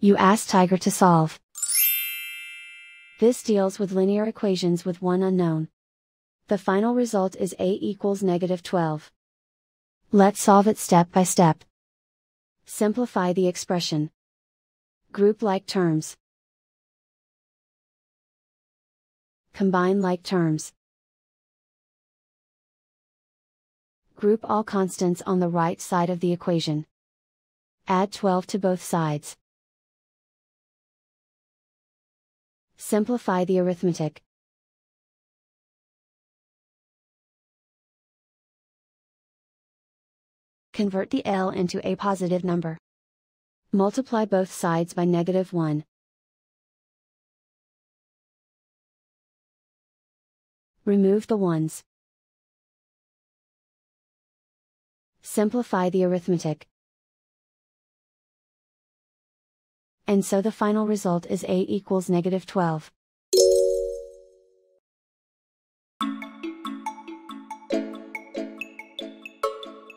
You ask Tiger to solve. This deals with linear equations with one unknown. The final result is a equals -12. Let's solve it step by step. Simplify the expression. Group like terms. Combine like terms. Group all constants on the right side of the equation. Add 12 to both sides. Simplify the arithmetic. Convert the L into a positive number. Multiply both sides by -1. Remove the ones. Simplify the arithmetic. And so the final result is a equals -12.